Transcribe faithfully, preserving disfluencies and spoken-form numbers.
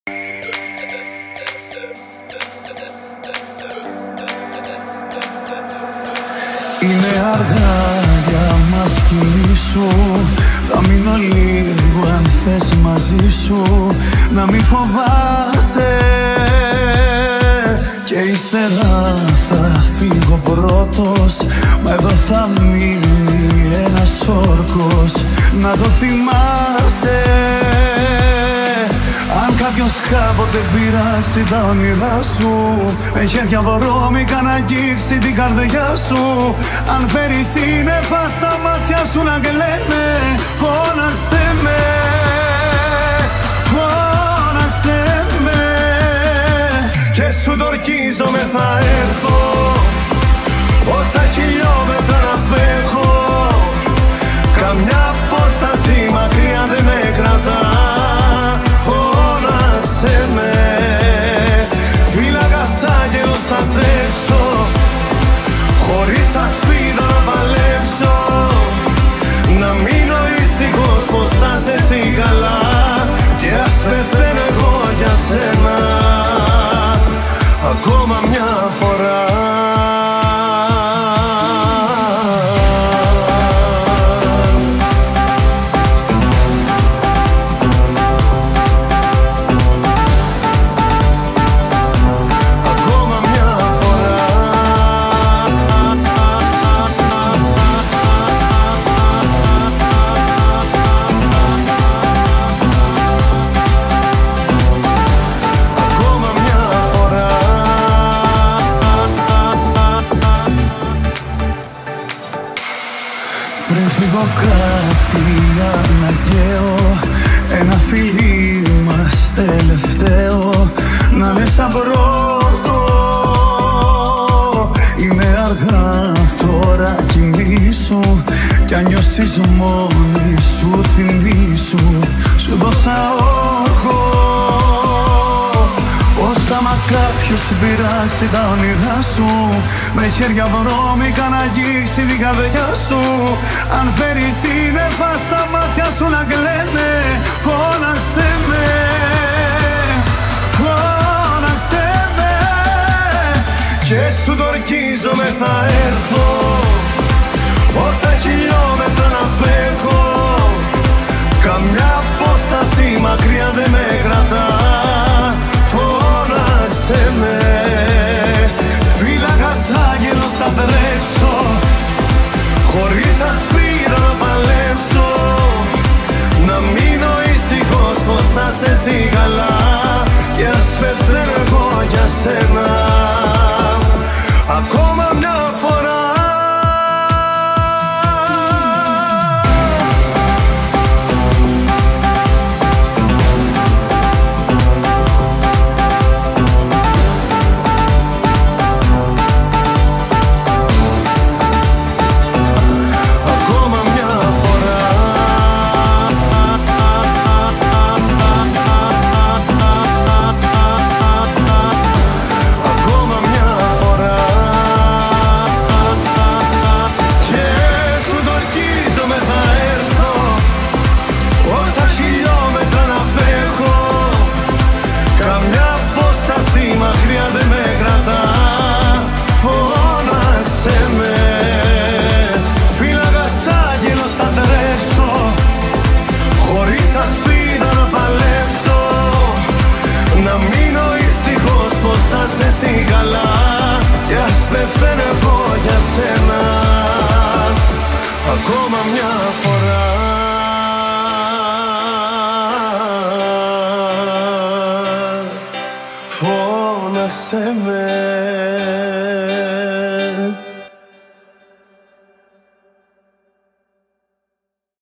Είναι αργά για μας, κοιμήσου. Θα μείνω λίγο αν θες μαζί σου. Να μην φοβάσαι. Και ύστερα θα φύγω πρώτος. Μα εδώ θα μείνει ένας όρκος. Να το θυμάσαι. Αν κάποιος κάποτε πειράξει τα όνειρά σου, με χέρια βρώμικα να αγγίξει την καρδιά σου. Αν φέρει σύννεφα στα μάτια σου να κλαίνε, φώναξε με, φώναξε με. Και σου το ορκίζομαι θα έρθω, όσα χιλιόμετρα να απέχω. Καμιά απόσταση μακριά δεν με κρατά. Φώναξε με, φύλακας άγγελος θα τρέξω. Χωρίς ασπίδα να παλέψω. Να μείνω ήσυχος πως θα σε εσύ καλά. Και ας πεθαίνω εγώ για σένα ακόμα μια φορά. Πριν φύγω κάτι αναγκαίο, ένα φιλί μας τελευταίο, να είναι σαν πρώτο. Είναι αργά τώρα, κοιμήσου. Κι αν νιώσεις μόνη σου θυμήσου. Σου δώσα όρκο. Πως άμα κάποιος σου πειράξει τα όνειρά σου, με χέρια βρώμικα να αγγίξει την καρδιά σου. Αν φέρει σύννεφα στα μάτια σου να κλαίνε, φώναξε με, φώναξε με. Και σου το ορκίζομαι θα έρθω, όσα χιλιόμετρα να απέχω. Καμιά απόσταση μακριά δεν με κρατά. Φώναξε με, φύλακας άγγελος θα τρέξω. Χωρίς ασπίδα να παλέψω. Να μείνω ήσυχος πως θα σε εσύ καλά. Και ας πεθαίνω εγώ για σένα ακόμα μια φορά. Ακόμα μια φορά. Φώναξε με.